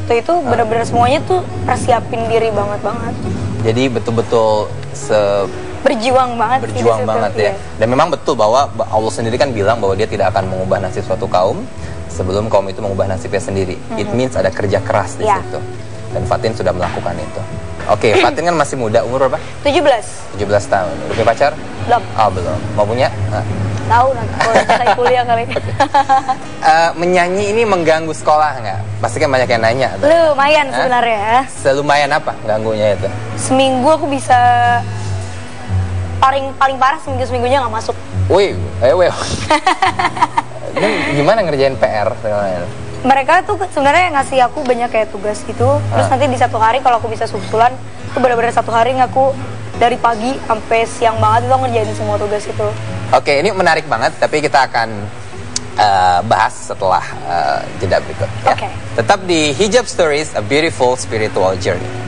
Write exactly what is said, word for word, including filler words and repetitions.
waktu itu benar-benar semuanya tuh persiapin diri banget banget. Jadi betul-betul se berjuang banget. Berjuang sih banget ya. Dan memang betul bahwa Allah sendiri kan bilang bahwa dia tidak akan mengubah nasib suatu kaum sebelum kaum itu mengubah nasibnya sendiri. Mm-hmm. It means ada kerja keras di yeah. situ. Dan Fatin sudah melakukan itu. Oke, okay, Fatin kan masih muda, umur berapa? tujuh belas. tujuh belas tahun. Udah punya pacar? Belum. Oh, belum. Mau punya? Nah. Tahu nanti kalau selesai kuliah kali. uh, menyanyi ini mengganggu sekolah nggak? Pasti kan banyak yang nanya. Tuh. Lumayan Hah? sebenarnya. Selumayan apa ganggunya itu? Seminggu aku bisa paling paling parah seminggu seminggunya nggak masuk. Wih, ayo weh. Gimana ngerjain P R? Mereka tuh sebenarnya ngasih aku banyak kayak tugas gitu. Terus nanti di satu hari kalau aku bisa susulan, itu benar-benar satu hari ngaku dari pagi sampai siang banget itu ngerjain semua tugas itu. Oke, ini menarik banget, tapi kita akan uh, bahas setelah uh, jeda berikut. Ya. Oke. Tetap di Hijab Stories, a beautiful spiritual journey.